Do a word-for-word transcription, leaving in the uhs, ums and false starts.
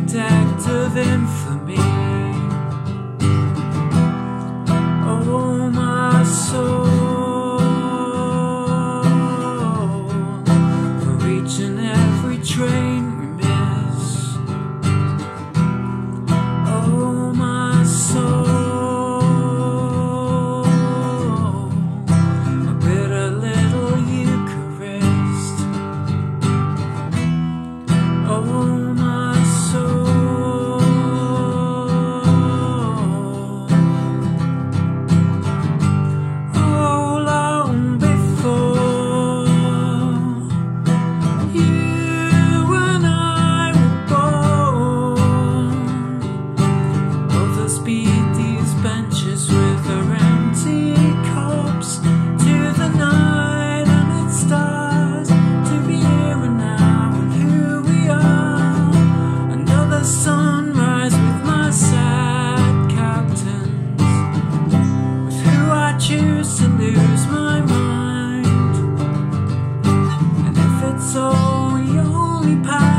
perfect act of infamy. Oh, my soul, for each and every train we miss. Oh, my soul, a bitter little Eucharist. Oh, my soul, oh, long before you and I were born, both of us beat these benches with our empty cups to the night and its stars, to be here and now and who we are. Another sunrise with my sad captains, with who I choose to lose my mind. And if it's all we only pass